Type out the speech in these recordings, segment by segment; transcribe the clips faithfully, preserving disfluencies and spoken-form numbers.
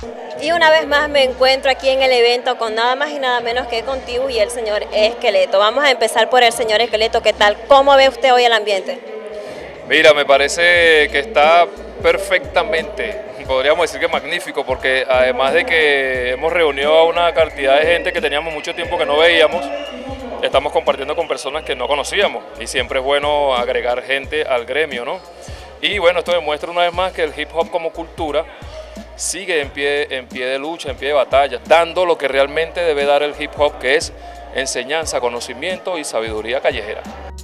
Y una vez más me encuentro aquí en el evento con nada más y nada menos que contigo y el señor Esqueleto. Vamos a empezar por el señor Esqueleto. ¿Qué tal? ¿Cómo ve usted hoy el ambiente? Mira, me parece que está perfectamente, podríamos decir que magnífico, porque además de que hemos reunido a una cantidad de gente que teníamos mucho tiempo que no veíamos, estamos compartiendo con personas que no conocíamos y siempre es bueno agregar gente al gremio, ¿no? Y bueno, esto demuestra una vez más que el hip hop como cultura sigue en pie, en pie de lucha, en pie de batalla, dando lo que realmente debe dar el hip hop, que es enseñanza, conocimiento y sabiduría callejera.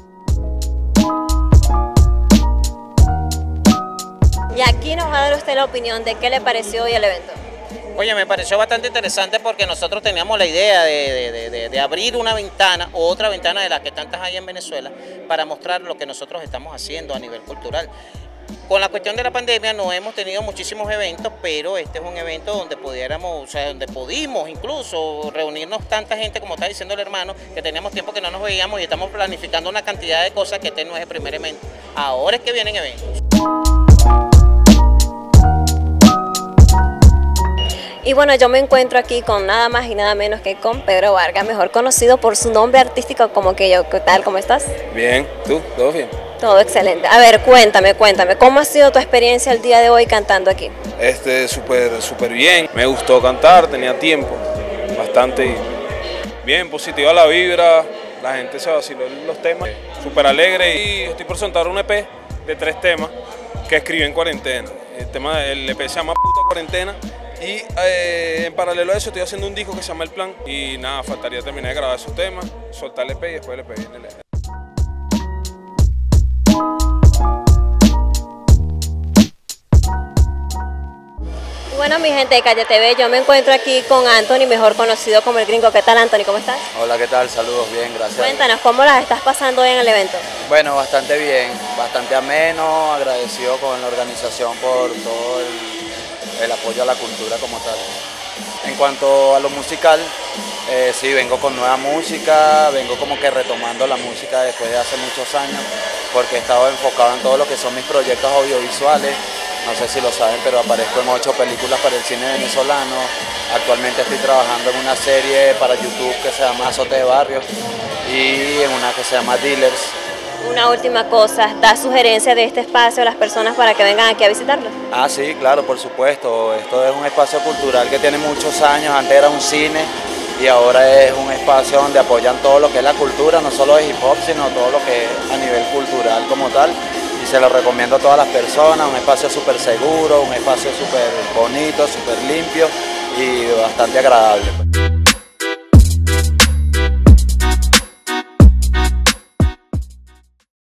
Y aquí nos va a dar usted la opinión de qué le pareció hoy el evento. Oye, me pareció bastante interesante porque nosotros teníamos la idea de, de, de, de abrir una ventana o otra ventana de las que tantas hay en Venezuela para mostrar lo que nosotros estamos haciendo a nivel cultural. Con la cuestión de la pandemia no hemos tenido muchísimos eventos, pero este es un evento donde pudiéramos, o sea, donde pudimos incluso reunirnos tanta gente, como está diciendo el hermano, que teníamos tiempo que no nos veíamos y estamos planificando una cantidad de cosas que este no es el primer evento. Ahora es que vienen eventos. Y bueno, yo me encuentro aquí con nada más y nada menos que con Pedro Vargas, mejor conocido por su nombre artístico como que yo. ¿Qué tal? ¿Cómo estás? Bien, ¿tú? ¿Todo bien? Todo excelente. A ver, cuéntame, cuéntame, ¿cómo ha sido tu experiencia el día de hoy cantando aquí? Este, súper, súper bien. Me gustó cantar, tenía tiempo, bastante bien, positiva la vibra, la gente se vaciló los temas, súper alegre y estoy por soltar un E P de tres temas que escribí en cuarentena. El, tema, el E P se llama Puta Cuarentena. Y eh, en paralelo a eso estoy haciendo un disco que se llama El Plan y nada, faltaría terminar de grabar esos temas, soltar el E P y después el E P viene el E P. Bueno, mi gente de Calle T V, yo me encuentro aquí con Anthony, mejor conocido como El Gringo. ¿Qué tal, Anthony? ¿Cómo estás? Hola, ¿qué tal? Saludos, bien, gracias. Cuéntanos, ¿cómo las estás pasando hoy en el evento? Bueno, bastante bien, bastante ameno, agradecido con la organización por todo el, el apoyo a la cultura como tal. En cuanto a lo musical, eh, sí, vengo con nueva música, vengo como que retomando la música después de hace muchos años, porque he estado enfocado en todo lo que son mis proyectos audiovisuales. No sé si lo saben, pero aparezco en ocho películas para el cine venezolano. Actualmente estoy trabajando en una serie para YouTube que se llama Azote de Barrio y en una que se llama Dealers. Una última cosa, ¿da sugerencia de este espacio a las personas para que vengan aquí a visitarlo? Ah, sí, claro, por supuesto. Esto es un espacio cultural que tiene muchos años. Antes era un cine y ahora es un espacio donde apoyan todo lo que es la cultura, no solo de hip hop, sino todo lo que es a nivel cultural como tal. Y se lo recomiendo a todas las personas, un espacio súper seguro, un espacio súper bonito, súper limpio y bastante agradable.